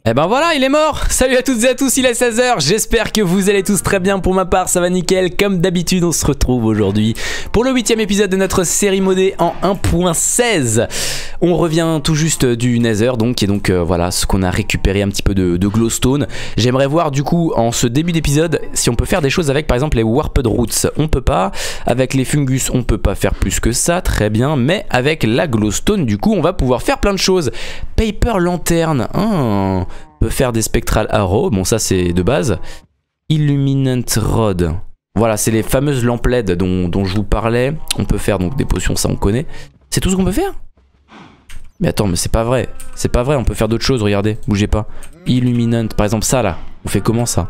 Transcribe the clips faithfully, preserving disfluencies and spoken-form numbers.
Eh ben voilà, il est mort. Salut à toutes et à tous, il est seize heures. J'espère que vous allez tous très bien. Pour ma part, ça va nickel. Comme d'habitude, on se retrouve aujourd'hui pour le huitième épisode de notre série modée en un point seize. On revient tout juste du Nether, donc, et donc euh, voilà ce qu'on a récupéré un petit peu de, de glowstone. J'aimerais voir du coup en ce début d'épisode si on peut faire des choses avec par exemple les warped roots. On peut pas. Avec les fungus, on peut pas faire plus que ça, très bien. Mais avec la glowstone, du coup, on va pouvoir faire plein de choses. Paper lanterne. Hein. On peut faire des spectral arrows, bon ça c'est de base. Illuminant rod, voilà c'est les fameuses lampes L E D dont, dont je vous parlais. On peut faire donc des potions, ça on connaît. C'est tout ce qu'on peut faire? Mais attends, mais c'est pas vrai, c'est pas vrai, on peut faire d'autres choses, regardez, bougez pas. Illuminant, par exemple ça là, on fait comment ça?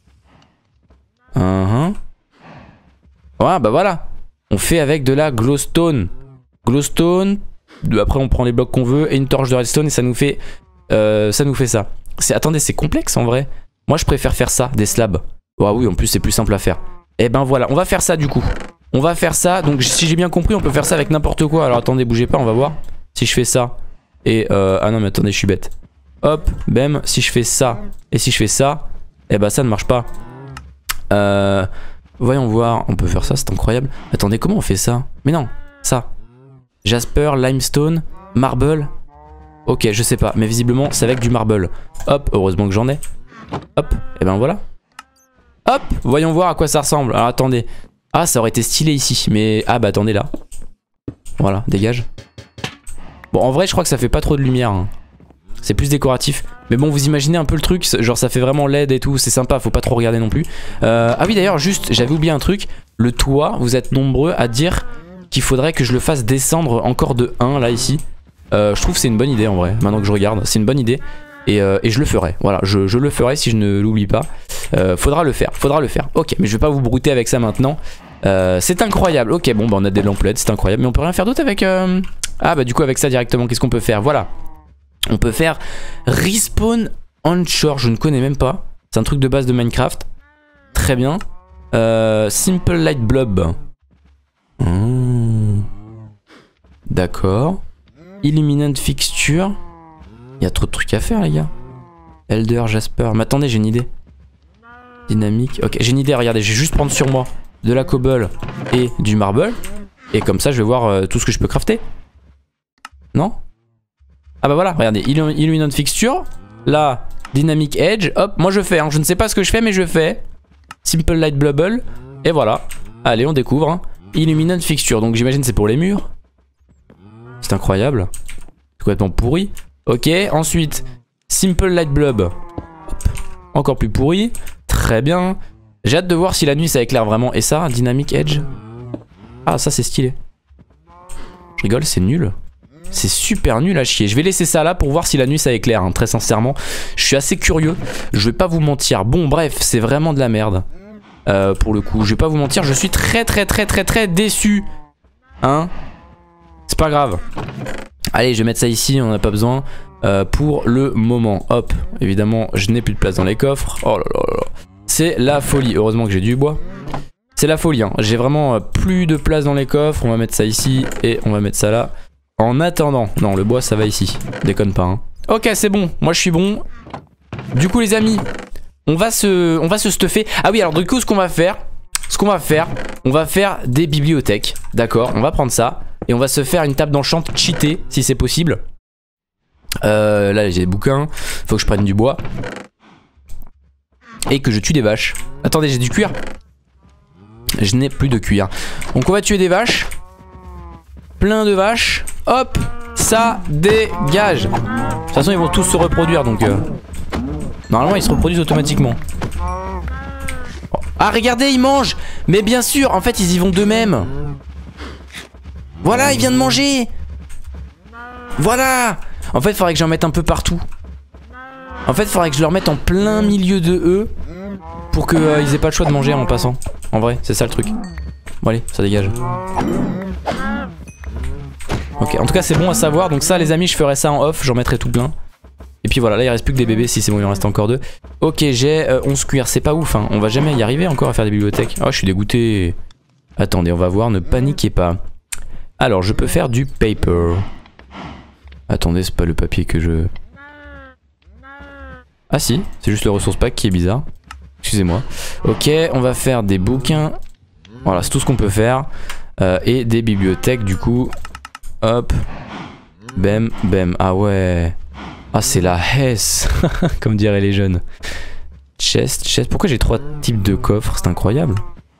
uh -huh. Ouais bah voilà, on fait avec de la glowstone. Glowstone, après on prend les blocs qu'on veut et une torche de redstone et ça nous fait, euh, ça nous fait ça. Attendez, c'est complexe en vrai. Moi je préfère faire ça, des slabs. Ah oui, en plus c'est plus simple à faire. Et ben voilà, on va faire ça du coup. On va faire ça, donc si j'ai bien compris on peut faire ça avec n'importe quoi. Alors attendez, bougez pas, on va voir. Si je fais ça et... Euh, ah non mais attendez, je suis bête. Hop, bam, si je fais ça et si je fais ça, et ben ça ne marche pas. Euh, voyons voir, on peut faire ça, c'est incroyable. Attendez, comment on fait ça? Mais non, ça. Jasper, limestone, marble... Ok, je sais pas, mais visiblement c'est avec du marble. Hop, heureusement que j'en ai. Hop, et ben voilà. Hop, voyons voir à quoi ça ressemble. Alors attendez. Ah, ça aurait été stylé ici, mais... Ah bah attendez là. Voilà, dégage. Bon, en vrai, je crois que ça fait pas trop de lumière. Hein. C'est plus décoratif. Mais bon, vous imaginez un peu le truc, genre ça fait vraiment L E D et tout, c'est sympa, faut pas trop regarder non plus. Euh, ah oui d'ailleurs, juste, j'avais oublié un truc. Le toit, vous êtes nombreux à dire qu'il faudrait que je le fasse descendre encore de un là ici. Euh, je trouve que c'est une bonne idée en vrai, maintenant que je regarde, c'est une bonne idée. Et, euh, et je le ferai, voilà, je, je le ferai si je ne l'oublie pas. Euh, faudra le faire, faudra le faire. Ok, mais je vais pas vous brouter avec ça maintenant. Euh, c'est incroyable, ok, bon bah on a des lampes L E D, c'est incroyable. Mais on peut rien faire d'autre avec... Euh... Ah bah du coup avec ça directement, qu'est-ce qu'on peut faire? Voilà. On peut faire Respawn Onshore, je ne connais même pas. C'est un truc de base de Minecraft. Très bien. Euh, Simple Light Blob. Mmh. D'accord. Illuminant Fixture. Il y a trop de trucs à faire les gars. Elder, Jasper. Mais attendez, j'ai une idée. Dynamique. Ok, j'ai une idée, regardez, je vais juste prendre sur moi de la cobble et du marble. Et comme ça, je vais voir euh, tout ce que je peux crafter. Non? Ah bah voilà, regardez, Illuminant Fixture. Là, Dynamic Edge. Hop, moi je fais, hein. Je ne sais pas ce que je fais, mais je fais. Simple Light Bubble. Et voilà. Allez, on découvre. Hein. Illuminant Fixture. Donc j'imagine c'est pour les murs. C'est incroyable. C'est complètement pourri. Ok, ensuite, Simple Light Blob. Hop. Encore plus pourri. Très bien. J'ai hâte de voir si la nuit ça éclaire vraiment. Et ça, Dynamic Edge. Ah, ça c'est stylé. Je rigole, c'est nul. C'est super nul à chier. Je vais laisser ça là pour voir si la nuit ça éclaire, hein, très sincèrement. Je suis assez curieux. Je vais pas vous mentir. Bon, bref, c'est vraiment de la merde. Euh, pour le coup, je vais pas vous mentir. Je suis très très très très très déçu. Hein? C'est pas grave. Allez, je vais mettre ça ici, on n'a pas besoin. Euh, pour le moment. Hop, évidemment, je n'ai plus de place dans les coffres. Oh là là là. C'est la folie. Heureusement que j'ai du bois. C'est la folie. Hein. J'ai vraiment plus de place dans les coffres. On va mettre ça ici et on va mettre ça là. En attendant. Non, le bois, ça va ici. Déconne pas. Hein. Ok, c'est bon. Moi, je suis bon. Du coup, les amis, on va se, on va se stuffer. Ah oui, alors du coup, ce qu'on va faire, ce qu'on va faire, on va faire des bibliothèques. D'accord, on va prendre ça. Et on va se faire une table d'enchant cheatée, si c'est possible. Euh, là, j'ai des bouquins. Faut que je prenne du bois. Et que je tue des vaches. Attendez, j'ai du cuir. Je n'ai plus de cuir. Donc on va tuer des vaches. Plein de vaches. Hop, ça dégage. De toute façon, ils vont tous se reproduire. Donc, euh... normalement, ils se reproduisent automatiquement. Ah, regardez, ils mangent. Mais bien sûr, en fait, ils y vont d'eux-mêmes. Voilà, il vient de manger. Voilà. En fait, il faudrait que j'en mette un peu partout. En fait, il faudrait que je leur mette en plein milieu de eux pour qu'ils euh, aient pas le choix de manger en passant. En vrai, c'est ça le truc. Bon allez, ça dégage. Ok, en tout cas c'est bon à savoir. Donc ça les amis, je ferai ça en off, j'en mettrai tout plein. Et puis voilà, là il reste plus que des bébés. Si c'est bon, il en reste encore deux. Ok, j'ai euh, onze cuir, c'est pas ouf hein. On va jamais y arriver encore à faire des bibliothèques. Oh, je suis dégoûté. Attendez, on va voir, ne paniquez pas. Alors, je peux faire du paper. Attendez, c'est pas le papier que je... Ah si, c'est juste le ressource pack qui est bizarre. Excusez-moi. Ok, on va faire des bouquins. Voilà, c'est tout ce qu'on peut faire. Euh, et des bibliothèques du coup. Hop. Bam, bam. Ah ouais. Ah c'est la hesse. Comme diraient les jeunes. Chest, chest. Pourquoi j'ai trois types de coffres? C'est incroyable.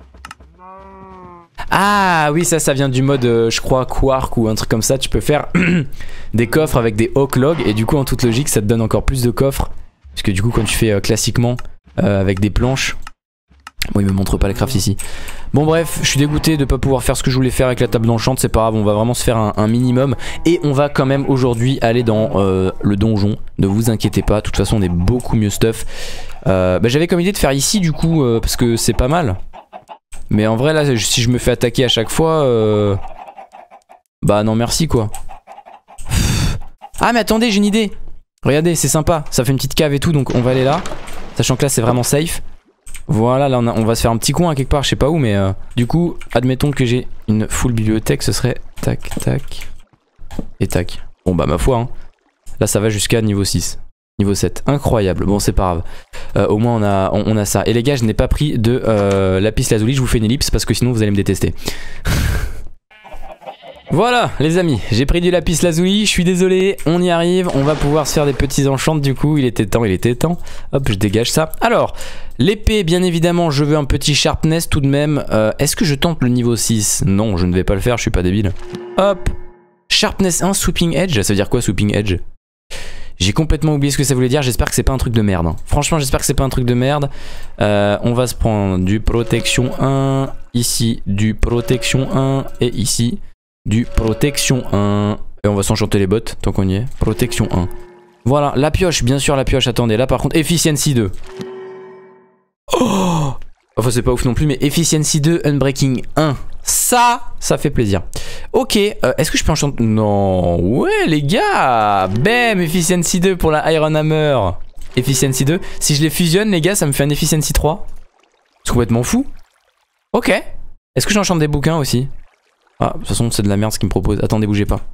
Ah oui, ça, ça vient du mode, euh, je crois, Quark ou un truc comme ça. Tu peux faire des coffres avec des Oak Logs. Et du coup, en toute logique, ça te donne encore plus de coffres. Parce que du coup, quand tu fais euh, classiquement euh, avec des planches... Bon, il me montre pas les crafts ici. Bon bref, je suis dégoûté de pas pouvoir faire ce que je voulais faire avec la table d'enchant. C'est pas grave, on va vraiment se faire un, un minimum. Et on va quand même aujourd'hui aller dans euh, le donjon. Ne vous inquiétez pas, de toute façon on est beaucoup mieux stuff. euh, bah, J'avais comme idée de faire ici du coup, euh, parce que c'est pas mal. Mais en vrai là, si je me fais attaquer à chaque fois euh... Bah non merci quoi. Ah mais attendez, j'ai une idée. Regardez, c'est sympa, ça fait une petite cave et tout. Donc on va aller là, sachant que là c'est vraiment safe. Voilà, là on, a, on va se faire un petit coin quelque part, je sais pas où, mais euh, du coup, admettons que j'ai une full bibliothèque, ce serait tac, tac, et tac. Bon bah ma foi, hein. Là ça va jusqu'à niveau six, niveau sept, incroyable, bon c'est pas grave. Euh, au moins on a, on, on a ça. Et les gars, je n'ai pas pris de euh, lapis lazuli, je vous fais une ellipse parce que sinon vous allez me détester. Voilà les amis, j'ai pris du lapis lazuli, je suis désolé, on y arrive, on va pouvoir se faire des petits enchants du coup, il était temps, il était temps. Hop, je dégage ça. Alors, l'épée, bien évidemment, je veux un petit sharpness tout de même. Euh, Est-ce que je tente le niveau six? Non, je ne vais pas le faire, je suis pas débile. Hop, sharpness un, sweeping edge, ça veut dire quoi sweeping edge? J'ai complètement oublié ce que ça voulait dire, j'espère que c'est pas un truc de merde. Hein. Franchement, j'espère que c'est pas un truc de merde. Euh, on va se prendre du protection un, ici, du protection un, et ici. Du protection un. Et on va s'enchanter les bottes tant qu'on y est. Protection un. Voilà, la pioche, bien sûr la pioche. Attendez, là par contre, efficiency deux. Oh, enfin c'est pas ouf non plus, mais efficiency deux, unbreaking un. Ça, ça fait plaisir. Ok, euh, est-ce que je peux enchanter? Non, ouais les gars. Bam, efficiency deux pour la Iron Hammer. Efficiency deux. Si je les fusionne les gars, ça me fait un efficiency trois. C'est complètement fou. Ok. Est-ce que j'enchante des bouquins aussi? Ah, de toute façon, c'est de la merde ce qu'il me propose. Attendez, bougez pas.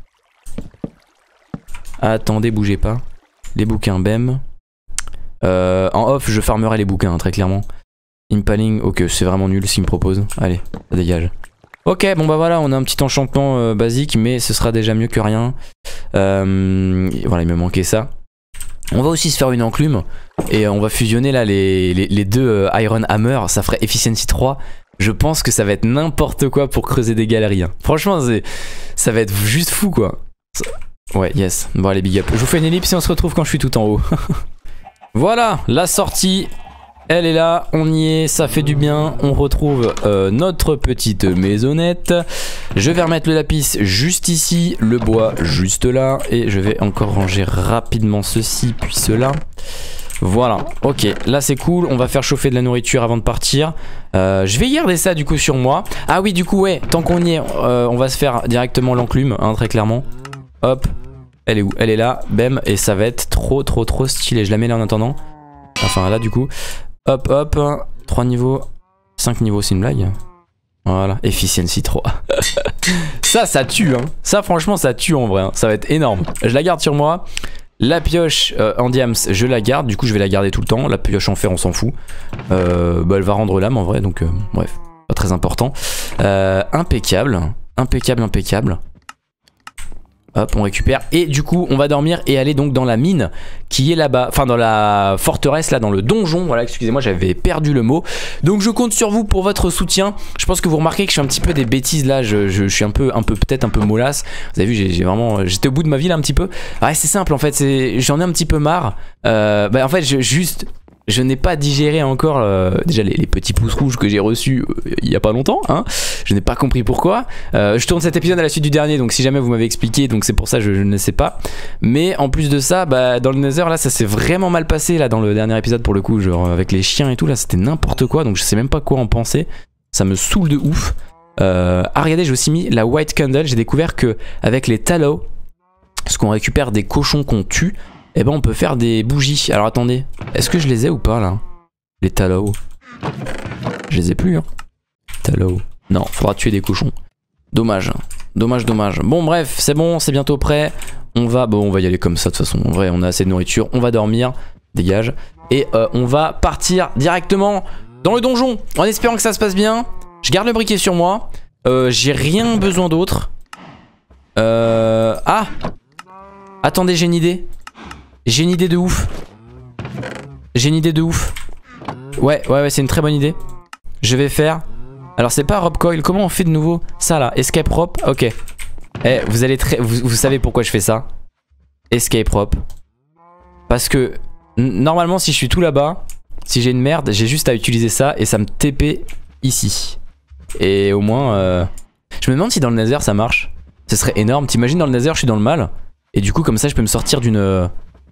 Attendez, bougez pas. Les bouquins, bam. Euh, en off, je farmerai les bouquins, hein, très clairement. Impaling, ok, c'est vraiment nul ce qu'il me propose. Allez, ça dégage. Ok, bon bah voilà, on a un petit enchantement euh, basique, mais ce sera déjà mieux que rien. Euh, voilà, il me manquait ça. On va aussi se faire une enclume. Et on va fusionner là les, les, les deux euh, Iron Hammer. Ça ferait Efficiency trois. Je pense que ça va être n'importe quoi pour creuser des galeries. Hein. Franchement, ça va être juste fou quoi. Ouais, yes. Bon, allez, big up. Je vous fais une ellipse et on se retrouve quand je suis tout en haut. Voilà, la sortie. Elle est là, on y est, ça fait du bien. On retrouve euh, notre petite maisonnette. Je vais remettre le lapis juste ici, le bois juste là. Et je vais encore ranger rapidement ceci, puis cela. Voilà, ok, là c'est cool, on va faire chauffer de la nourriture avant de partir. euh, Je vais garder ça du coup sur moi. Ah oui, du coup ouais, tant qu'on y est, euh, on va se faire directement l'enclume, hein, très clairement. Hop, elle est où? Elle est là, bam, et ça va être trop trop trop stylé. Je la mets là en attendant. Enfin là du coup. Hop hop, trois niveaux, cinq niveaux, c'est une blague. Voilà, efficiency trois. Ça, ça tue hein. Ça franchement ça tue en vrai, hein. Ça va être énorme. Je la garde sur moi. La pioche euh, en diams, je la garde. Du coup, je vais la garder tout le temps. La pioche en fer, on s'en fout. Euh, bah, elle va rendre l'âme en vrai. Donc, euh, bref, pas très important. Euh, impeccable. Impeccable, impeccable. Hop, on récupère. Et du coup, on va dormir et aller donc dans la mine qui est là-bas. Enfin, dans la forteresse, là, dans le donjon. Voilà, excusez-moi, j'avais perdu le mot. Donc, je compte sur vous pour votre soutien. Je pense que vous remarquez que je fais un petit peu des bêtises là. Je, je, je suis un peu, un peu peut-être un peu mollasse. Vous avez vu, j'ai vraiment... J'étais au bout de ma vie là un petit peu. Ouais, c'est simple en fait. J'en ai un petit peu marre. Euh, bah, en fait, je, juste... Je n'ai pas digéré encore euh, déjà les, les petits pouces rouges que j'ai reçus euh, il y a pas longtemps, hein. Je n'ai pas compris pourquoi. Euh, je tourne cet épisode à la suite du dernier, donc si jamais vous m'avez expliqué, donc c'est pour ça je, je ne sais pas. Mais en plus de ça, bah, dans le Nether là, ça s'est vraiment mal passé là dans le dernier épisode pour le coup, genre avec les chiens et tout là, c'était n'importe quoi, donc je sais même pas quoi en penser. Ça me saoule de ouf. Euh, ah regardez, j'ai aussi mis la White Candle. J'ai découvert que avec les tallow, parce qu'on récupère des cochons qu'on tue. Eh ben on peut faire des bougies. Alors attendez, est-ce que je les ai ou pas là? Les tallow. Je les ai plus hein. Tallow. Non, faudra tuer des cochons. Dommage. Dommage, dommage. Bon bref, c'est bon, c'est bientôt prêt. On va, bon on va y aller comme ça de toute façon. En vrai, on a assez de nourriture. On va dormir. Dégage. Et euh, on va partir directement dans le donjon en espérant que ça se passe bien. Je garde le briquet sur moi. Euh, J'ai rien besoin d'autre. Euh... Ah! Attendez, j'ai une idée. J'ai une idée de ouf. J'ai une idée de ouf. Ouais, ouais, ouais, c'est une très bonne idée. Je vais faire... Alors c'est pas Rob Coil, comment on fait de nouveau ça là? Escape Rope, ok. Eh, vous allez très... Vous, vous savez pourquoi je fais ça? Escape Rope. Parce que... Normalement si je suis tout là-bas, si j'ai une merde, j'ai juste à utiliser ça et ça me T P ici. Et au moins... Euh... Je me demande si dans le Nether ça marche. Ce serait énorme, t'imagines dans le Nether je suis dans le mal. Et du coup comme ça je peux me sortir d'une...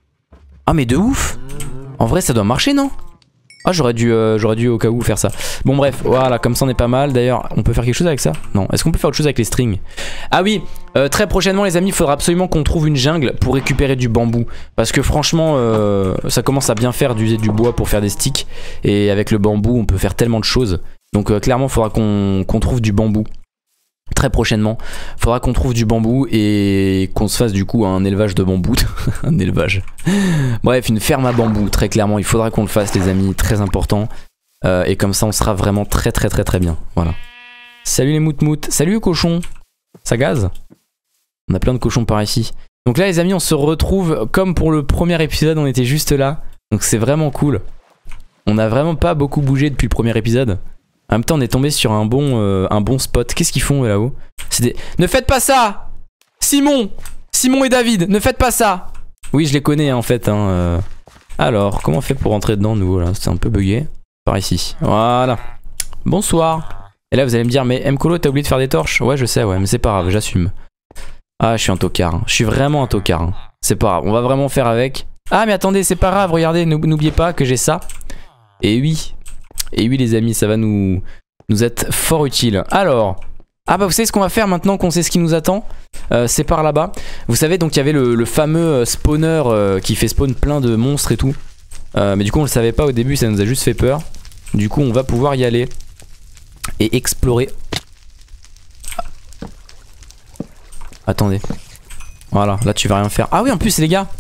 Ah mais de ouf! En vrai ça doit marcher non? Ah j'aurais dû, euh, j'aurais dû au cas où faire ça. Bon bref, voilà, comme ça on est pas mal. D'ailleurs, on peut faire quelque chose avec ça? Non, est-ce qu'on peut faire autre chose avec les strings? Ah oui, euh, très prochainement les amis, il faudra absolument qu'on trouve une jungle pour récupérer du bambou. Parce que franchement, euh, ça commence à bien faire d'user du bois pour faire des sticks. Et avec le bambou, on peut faire tellement de choses. Donc euh, clairement, il faudra qu'on qu'on trouve du bambou. Très prochainement, faudra qu'on trouve du bambou et qu'on se fasse du coup un élevage de bambou. Un élevage. Bref, une ferme à bambou, très clairement. Il faudra qu'on le fasse, les amis, très important. Euh, et comme ça, on sera vraiment très très très très bien. Voilà. Salut les moutmout. Salut les cochons. Ça gaze? On a plein de cochons par ici. Donc là, les amis, on se retrouve comme pour le premier épisode, on était juste là. Donc c'est vraiment cool. On n'a vraiment pas beaucoup bougé depuis le premier épisode. En même temps on est tombé sur un bon, euh, un bon spot. Qu'est-ce qu'ils font là-haut? des... Ne faites pas ça! Simon! Simon et David, ne faites pas ça! Oui je les connais hein, en fait hein, euh... Alors comment on fait pour rentrer dedans nouveau là? C'est un peu bugué. Par ici, voilà. Bonsoir. Et là vous allez me dire mais Mkolo t'as oublié de faire des torches? Ouais je sais ouais mais c'est pas grave, j'assume. Ah je suis un tocard hein. Je suis vraiment un tocard hein. C'est pas grave, on va vraiment faire avec. Ah mais attendez c'est pas grave, regardez, n'oubliez pas que j'ai ça. Et oui. Et oui les amis, ça va nous, nous être fort utile. Alors, ah bah vous savez ce qu'on va faire maintenant qu'on sait ce qui nous attend? euh, C'est par là-bas. Vous savez donc il y avait le, le fameux spawner euh, qui fait spawn plein de monstres et tout. euh, Mais du coup on le savait pas au début, ça nous a juste fait peur. Du coup on va pouvoir y aller et explorer. Attendez. Voilà, là tu vas rien faire. Ah oui en plus les gars.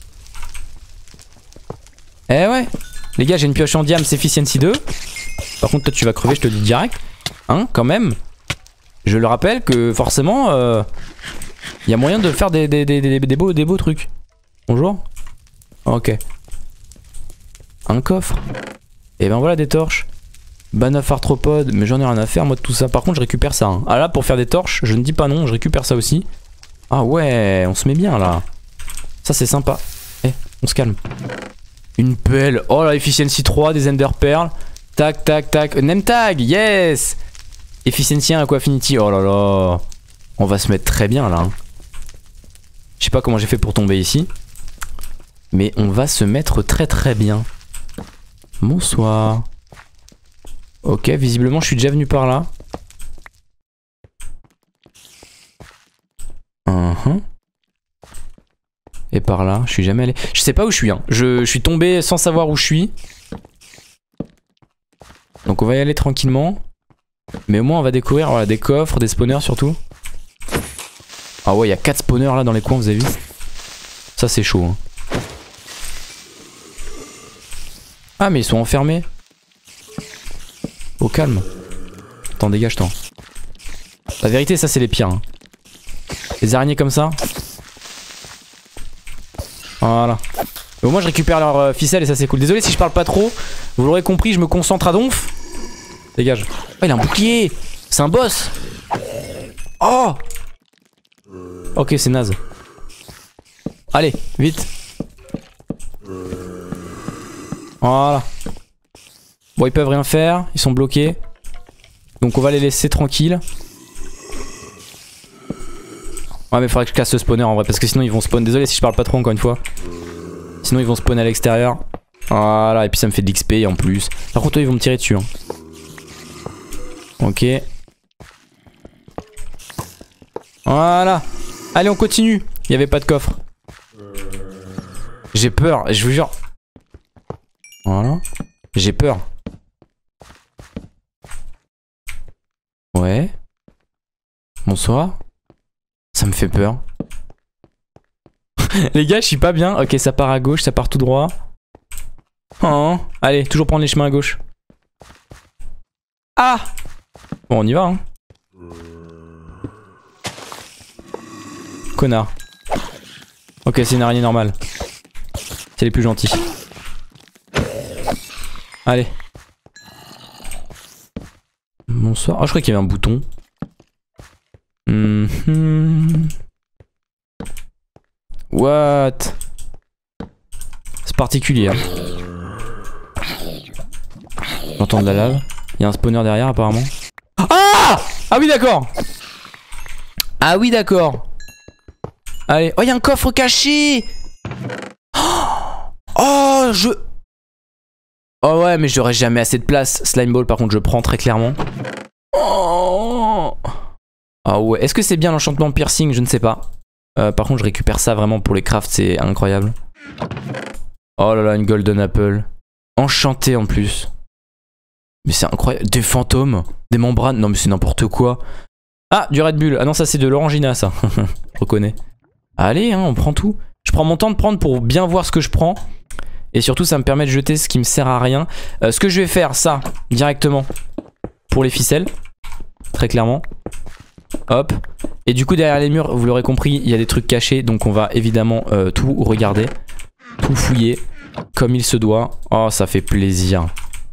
Eh ouais. Les gars j'ai une pioche en diams efficiency deux. Par contre toi tu vas crever je te le dis direct. Hein quand même. Je le rappelle que forcément il euh, y a moyen de faire des, des, des, des, des, beaux, des beaux trucs. Bonjour. Ok. Un coffre. Et ben voilà des torches. Banaf arthropode. Mais j'en ai rien à faire moi de tout ça. Par contre je récupère ça hein. Ah là pour faire des torches je ne dis pas non, je récupère ça aussi. Ah ouais on se met bien là. Ça c'est sympa. Eh on se calme. Une pelle, oh la efficiency trois, des ender pearls. Tac tac tac, name tag, yes. Efficiency un, aquafinity, oh là là. On va se mettre très bien là hein. Je sais pas comment j'ai fait pour tomber ici. Mais on va se mettre très très bien. Bonsoir. Ok, visiblement je suis déjà venu par là. Uh-huh. Et par là, je suis jamais allé. Je sais pas où je suis hein. Je, je suis tombé sans savoir où je suis. Donc on va y aller tranquillement. Mais au moins on va découvrir voilà, des coffres, des spawners surtout. Ah ouais il y a quatre spawners là dans les coins vous avez vu. Ça c'est chaud hein. Ah mais ils sont enfermés. Au calme. Attends dégage-toi. La vérité ça c'est les pires hein. Les araignées comme ça. Voilà. Mais au moins je récupère leur euh, ficelle et ça c'est cool. Désolé si je parle pas trop. Vous l'aurez compris, je me concentre à donf. Dégage. Oh il a un bouclier. C'est un boss. Oh. Ok c'est naze. Allez, vite. Voilà. Bon ils peuvent rien faire, ils sont bloqués. Donc on va les laisser tranquilles. Ouais mais faudrait que je casse le spawner en vrai parce que sinon ils vont spawn. Désolé si je parle pas trop encore une fois. Sinon ils vont spawn à l'extérieur. Voilà et puis ça me fait de l'X P en plus. Par contre eux, ils vont me tirer dessus hein. Ok. Voilà. Allez on continue. Il n'y avait pas de coffre. J'ai peur, je vous jure. Voilà. J'ai peur. Ouais. Bonsoir. Ça me fait peur. Les gars, je suis pas bien. Ok, ça part à gauche, ça part tout droit. Oh, allez, toujours prendre les chemins à gauche. Ah! Bon, on y va, hein. Connard. Ok, c'est une araignée normale. C'est les plus gentils. Allez. Bonsoir. Oh, je croyais qu'il y avait un bouton. Mm-hmm. What? C'est particulier. Hein. J'entends de la lave. Il y a un spawner derrière apparemment. Ah! Ah oui d'accord. Ah oui d'accord. Allez. Oh il y a un coffre caché. Oh je... Oh ouais mais j'aurais jamais assez de place. Slime ball par contre je prends très clairement. Oh. Ah ouais. Est-ce que c'est bien l'enchantement piercing? Je ne sais pas. Euh, par contre je récupère ça vraiment pour les crafts. C'est incroyable. Oh là là une golden apple. Enchanté en plus. Mais c'est incroyable. Des fantômes. Des membranes. Non mais c'est n'importe quoi. Ah du Red Bull. Ah non ça c'est de l'orangina ça. Je reconnais. Allez hein on prend tout. Je prends mon temps de prendre pour bien voir ce que je prends. Et surtout ça me permet de jeter ce qui me sert à rien. euh, Ce que je vais faire ça directement pour les ficelles. Très clairement. Hop. Et du coup derrière les murs vous l'aurez compris il y a des trucs cachés. Donc on va évidemment euh, tout regarder. Tout fouiller comme il se doit. Oh ça fait plaisir.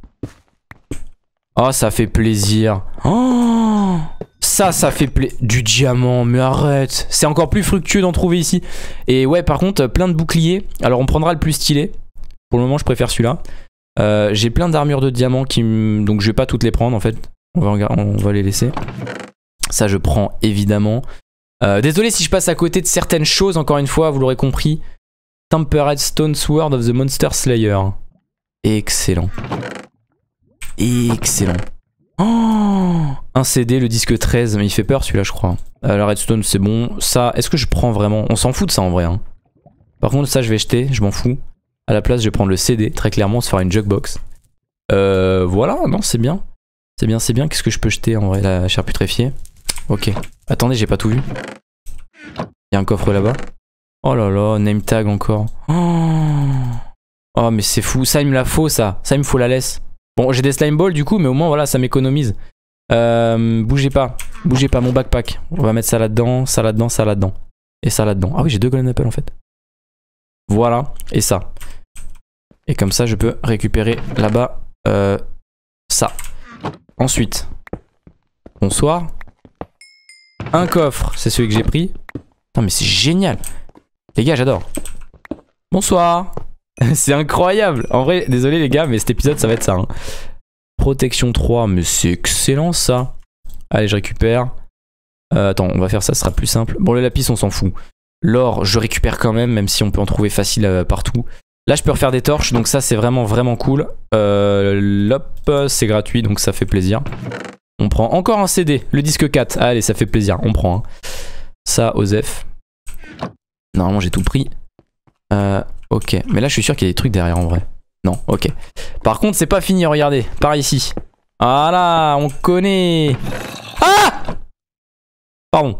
Oh ça fait plaisir. Oh ça ça fait plaisir. Du diamant mais arrête. C'est encore plus fructueux d'en trouver ici. Et ouais par contre plein de boucliers. Alors on prendra le plus stylé. Pour le moment je préfère celui-là. euh, J'ai plein d'armures de diamants qui m... Donc je vais pas toutes les prendre en fait. On va, on va les laisser. Ça je prends évidemment. euh, Désolé si je passe à côté de certaines choses. Encore une fois vous l'aurez compris. Tempered Stone Sword of the Monster Slayer. Excellent. Excellent. Oh un C D, le disque treize. Mais il fait peur celui-là je crois. euh, La redstone c'est bon. Ça, est-ce que je prends vraiment? On s'en fout de ça en vrai hein. Par contre ça je vais jeter, je m'en fous. À la place je vais prendre le C D. Très clairement on se fera une jukebox. Euh voilà, non c'est bien. C'est bien, c'est bien. Qu'est-ce que je peux jeter en vrai? La chair putréfiée. Ok. Attendez j'ai pas tout vu. Il y a un coffre là-bas. Oh là là, name tag encore. Oh, oh mais c'est fou. Ça il me la faut ça. Ça il me faut la laisse. Bon j'ai des slime balls du coup mais au moins voilà ça m'économise. euh, Bougez pas. Bougez pas mon backpack. On va mettre ça là-dedans, ça là-dedans, ça là-dedans. Et ça là-dedans. Ah oui j'ai deux golden apples en fait. Voilà. Et ça. Et comme ça je peux récupérer là-bas euh, ça. Ensuite. Bonsoir. Un coffre. C'est celui que j'ai pris. Non mais c'est génial. Les gars j'adore. Bonsoir. C'est incroyable. En vrai désolé les gars mais cet épisode ça va être ça hein. Protection trois. Mais c'est excellent ça. Allez je récupère. euh, Attends on va faire ça, ce sera plus simple. Bon le lapis on s'en fout. L'or je récupère quand même. Même si on peut en trouver facile euh, partout. Là je peux refaire des torches. Donc ça c'est vraiment vraiment cool. euh, L'op c'est gratuit donc ça fait plaisir. On prend encore un C D. Le disque quatre. Allez ça fait plaisir. On prend hein. Ça Osef. Normalement j'ai tout pris. Euh, ok. Mais là je suis sûr qu'il y a des trucs derrière en vrai. Non, ok. Par contre c'est pas fini, regardez. Par ici. Voilà, on connaît. Ah! Pardon.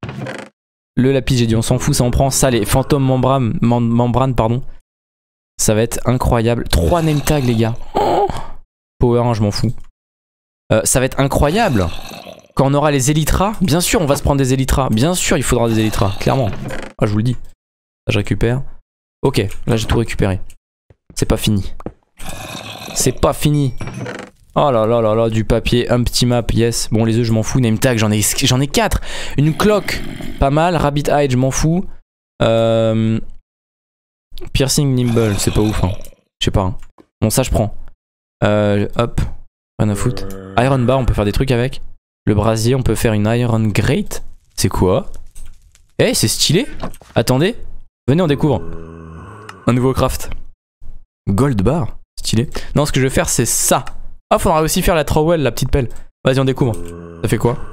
Le lapis j'ai dit on s'en fout, ça on prend. Ça les fantômes membrane, mem membrane pardon. Ça va être incroyable. trois name tags les gars. Oh Power un je m'en fous. euh, Ça va être incroyable. Quand on aura les élytras. Bien sûr on va se prendre des élytras. Bien sûr il faudra des élytras, clairement. Ah je vous le dis. Ça je récupère. Ok, là j'ai tout récupéré. C'est pas fini. C'est pas fini. Oh là là là là, du papier, un petit map, yes. Bon les œufs je m'en fous, name tag j'en ai, j'en ai quatre. Une cloque, pas mal. Rabbit hide je m'en fous. euh... Piercing nimble, c'est pas ouf hein. Je sais pas hein. Bon ça je prends. euh, Hop, rien à foutre. Iron bar on peut faire des trucs avec. Le brasier on peut faire une iron grate. C'est quoi? Eh hey, c'est stylé. Attendez. Venez on découvre un nouveau craft. Gold bar, stylé. Non ce que je vais faire c'est ça. Ah faudra aussi faire la trowel, la petite pelle. Vas-y on découvre. Ça fait quoi?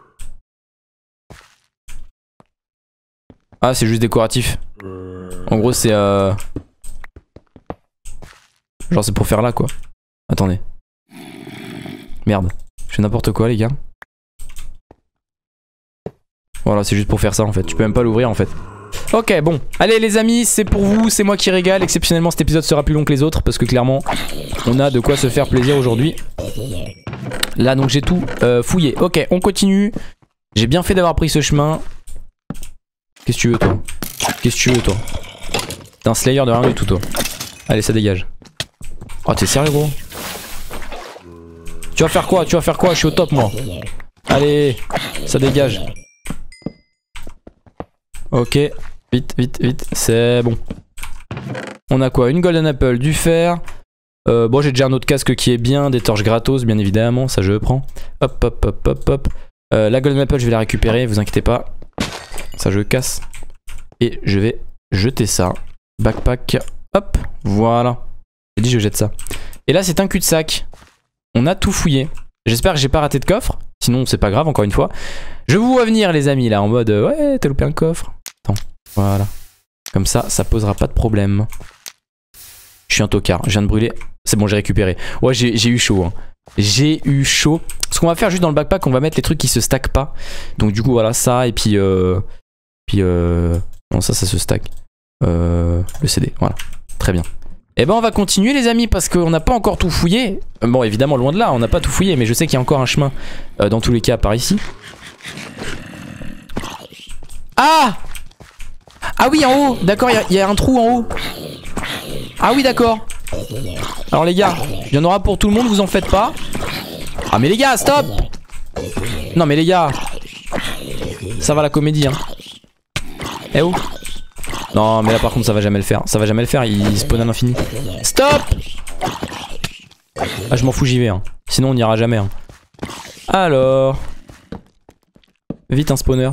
Ah c'est juste décoratif. En gros c'est euh... genre c'est pour faire là quoi. Attendez. Merde. Je fais n'importe quoi les gars. Voilà c'est juste pour faire ça en fait. Tu peux même pas l'ouvrir en fait. Ok, bon. Allez les amis, c'est pour vous, c'est moi qui régale. Exceptionnellement, cet épisode sera plus long que les autres parce que clairement, on a de quoi se faire plaisir aujourd'hui. Là, donc j'ai tout euh, fouillé. Ok, on continue. J'ai bien fait d'avoir pris ce chemin. Qu'est-ce que tu veux, toi? Qu'est-ce que tu veux, toi? T'es un slayer de rien du tout, toi. Allez, ça dégage. Oh, t'es sérieux, gros? Tu vas faire quoi? Tu vas faire quoi? Je suis au top, moi. Allez, ça dégage. Ok, vite, vite, vite. C'est bon. On a quoi? Une golden apple, du fer. Euh, bon, j'ai déjà un autre casque qui est bien, des torches gratos, bien évidemment, ça je prends. Hop, hop, hop, hop, hop. Euh, la golden apple, je vais la récupérer, vous inquiétez pas. Ça, je casse. Et je vais jeter ça. Backpack, hop, voilà. J'ai dit, je jette ça. Et là, c'est un cul-de-sac. On a tout fouillé. J'espère que j'ai pas raté de coffre. Sinon, c'est pas grave, encore une fois. Je vous vois venir, les amis, là, en mode euh, ouais, t'as loupé un coffre. Attends, voilà. Comme ça, ça posera pas de problème. Je suis un tocard, je viens de brûler. C'est bon, j'ai récupéré. Ouais, j'ai eu chaud. Hein. J'ai eu chaud. Ce qu'on va faire juste dans le backpack, on va mettre les trucs qui se stackent pas. Donc, du coup, voilà, ça. Et puis, euh, puis euh, non, ça, ça se stack. Euh, le C D, voilà. Très bien. Et ben, on va continuer, les amis, parce qu'on n'a pas encore tout fouillé. Bon, évidemment, loin de là, on n'a pas tout fouillé, mais je sais qu'il y a encore un chemin euh, dans tous les cas par ici. Ah! Ah oui, en haut, d'accord, il y, y a un trou en haut. Ah oui, d'accord. Alors les gars, il y en aura pour tout le monde, vous en faites pas. Ah mais les gars, stop. Non mais les gars, ça va la comédie hein. Eh oh. Non mais là par contre ça va jamais le faire. Ça va jamais le faire, il spawn à l'infini. Stop. Ah je m'en fous, j'y vais hein. Sinon on n'ira jamais hein. Alors vite un spawner.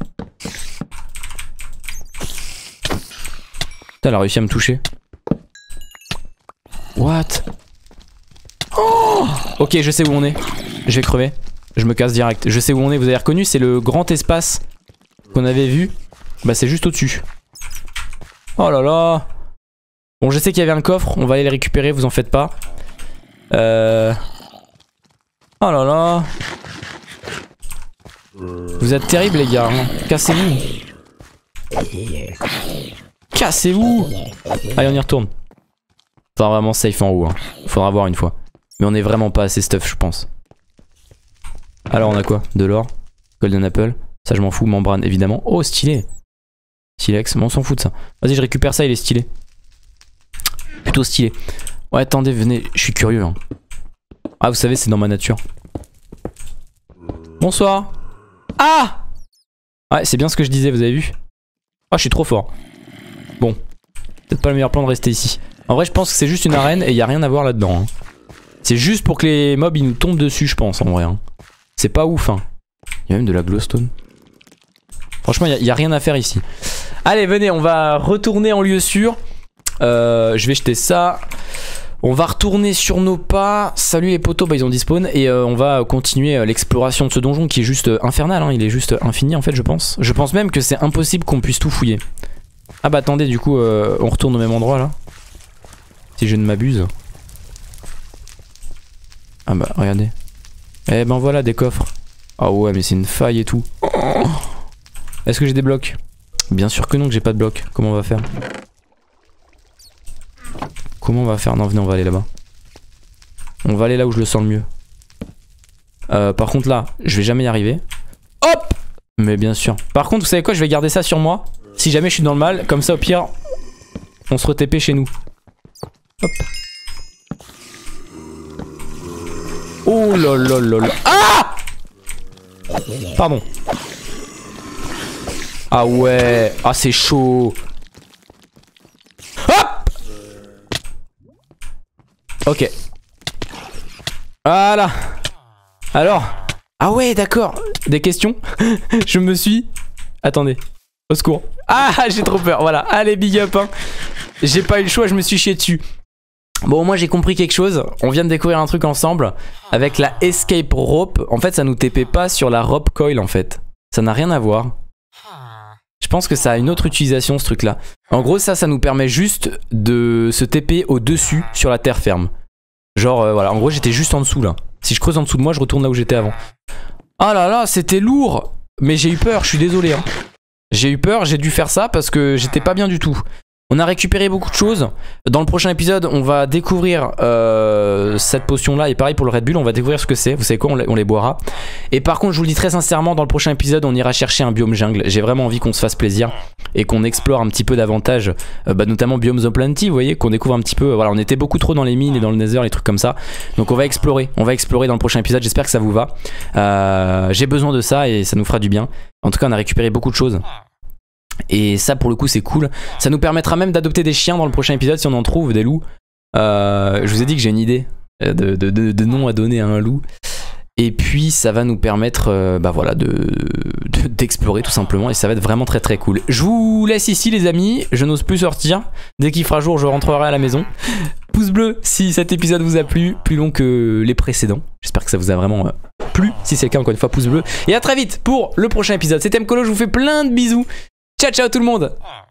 Putain, elle a réussi à me toucher. What? Oh, ok, je sais où on est. Je vais crever. Je me casse direct. Je sais où on est. Vous avez reconnu, c'est le grand espace qu'on avait vu. Bah, c'est juste au-dessus. Oh là là. Bon, je sais qu'il y avait un coffre. On va aller le récupérer, vous en faites pas. Euh... Oh là là. Vous êtes terribles, les gars. Hein. Cassez-vous. Cassez-vous. Allez, on y retourne. Faudra vraiment safe en haut. Hein. Faudra voir une fois. Mais on est vraiment pas assez stuff, je pense. Alors, on a quoi? De l'or. Golden apple. Ça, je m'en fous. Membrane, évidemment. Oh, stylé. Silex. Mais on s'en fout de ça. Vas-y, je récupère ça. Il est stylé. Plutôt stylé. Ouais, attendez, venez. Je suis curieux. Hein. Ah, vous savez, c'est dans ma nature. Bonsoir. Ah! Ouais, c'est bien ce que je disais, vous avez vu? Ah, je suis trop fort. Bon. Peut-être pas le meilleur plan de rester ici. En vrai, je pense que c'est juste une arène et il n'y a rien à voir là-dedans. Hein. C'est juste pour que les mobs ils nous tombent dessus, je pense, en vrai. Hein. C'est pas ouf. Hein. Il y a même de la glowstone. Franchement, il n'y a, a rien à faire ici. Allez, venez, on va retourner en lieu sûr. Euh, je vais jeter ça. On va retourner sur nos pas. Salut les potos, bah, ils ont despawn. Et euh, on va continuer euh, l'exploration de ce donjon qui est juste euh, infernal. Hein. Il est juste infini, en fait, je pense. Je pense même que c'est impossible qu'on puisse tout fouiller. Ah bah attendez, du coup, euh, on retourne au même endroit, là. Si je ne m'abuse. Ah bah regardez. Eh ben voilà des coffres. Ah ouais mais c'est une faille et tout. Oh, est-ce que j'ai des blocs? Bien sûr que non, que j'ai pas de blocs. Comment on va faire? Comment on va faire? Non venez, on va aller là-bas. On va aller là où je le sens le mieux. euh, Par contre là je vais jamais y arriver. Hop. Mais bien sûr. Par contre vous savez quoi, je vais garder ça sur moi. Si jamais je suis dans le mal, comme ça au pire on se re-T P chez nous. Hop. Oh là là là là. Ah! Pardon. Ah ouais. Ah c'est chaud. Hop. Ok. Voilà. Alors. Ah ouais d'accord. Des questions? Je me suis... Attendez. Au secours. Ah j'ai trop peur. Voilà. Allez big up hein. J'ai pas eu le choix, je me suis chié dessus. Bon, moi j'ai compris quelque chose. On vient de découvrir un truc ensemble. Avec la escape rope. En fait ça nous T P pas sur la rope coil en fait. Ça n'a rien à voir. Je pense que ça a une autre utilisation ce truc là. En gros ça, ça nous permet juste de se T P au dessus sur la terre ferme. Genre euh, voilà, en gros j'étais juste en dessous là. Si je creuse en dessous de moi je retourne là où j'étais avant. Ah là là c'était lourd. Mais j'ai eu peur, je suis désolé hein. J'ai eu peur, j'ai dû faire ça parce que j'étais pas bien du tout. On a récupéré beaucoup de choses. Dans le prochain épisode, on va découvrir euh, cette potion-là. Et pareil pour le Red Bull, on va découvrir ce que c'est. Vous savez quoi, on les, on les boira. Et par contre, je vous le dis très sincèrement, dans le prochain épisode, on ira chercher un biome jungle. J'ai vraiment envie qu'on se fasse plaisir et qu'on explore un petit peu davantage, euh, bah, notamment Biomes of Plenty, vous voyez, qu'on découvre un petit peu. Voilà, on était beaucoup trop dans les mines et dans le Nether, les trucs comme ça. Donc on va explorer. On va explorer dans le prochain épisode. J'espère que ça vous va. Euh, J'ai besoin de ça et ça nous fera du bien. En tout cas, on a récupéré beaucoup de choses. Et ça pour le coup c'est cool. Ça nous permettra même d'adopter des chiens dans le prochain épisode si on en trouve, des loups. euh, Je vous ai dit que j'ai une idée de, de, de, de nom à donner à un loup. Et puis ça va nous permettre euh, bah voilà, de, de, d'explorer tout simplement. Et ça va être vraiment très très cool. Je vous laisse ici les amis. Je n'ose plus sortir. Dès qu'il fera jour je rentrerai à la maison. Pouce bleu si cet épisode vous a plu. Plus long que les précédents. J'espère que ça vous a vraiment euh, plu. Si c'est le cas, encore une fois pouce bleu. Et à très vite pour le prochain épisode. C'était Mkolo, je vous fais plein de bisous. Ciao ciao tout le monde.